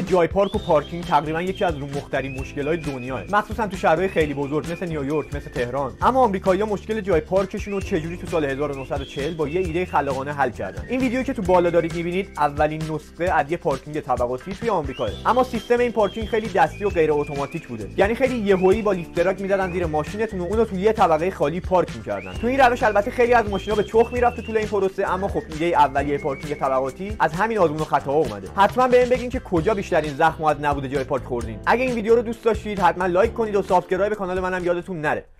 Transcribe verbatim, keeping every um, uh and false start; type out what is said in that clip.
جای پارک و پارکینگ تقریبا یکی از مخترین مشکلات دنیاه، مخصوصا تو شهرهای خیلی بزرگ مثل نیویورک، مثل تهران. اما آمریکایی‌ها مشکل جای پارکشون رو چجوری تو سال هزار و نهصد و چهل با یه ایده خلاقانه حل کردن. این ویدیویی که تو بالا دارید می‌بینید اولین نسخه از یه پارکینگ طبقاتی توی آمریکا، اما سیستم این پارکینگ خیلی دستی و غیر اتوماتیک بوده. یعنی خیلی یهویی با لیفت تراک می‌زدن زیر ماشینتون و اونو تو یه طبقه خالی پارک می‌کردن. تو این روش البته خیلی از ماشینا به چخ میرفت طول این پروسه، اما خب ایده اولیه پارکینگ طبقاتی از همین آزمون و خطاها اومده. حتما بهم بگین که کجا بیشترین زخم از نبوده جای پارک خوردین. اگه این ویدیو رو دوست داشتید حتما لایک کنید و سابسکرایب کانال منم یادتون نره.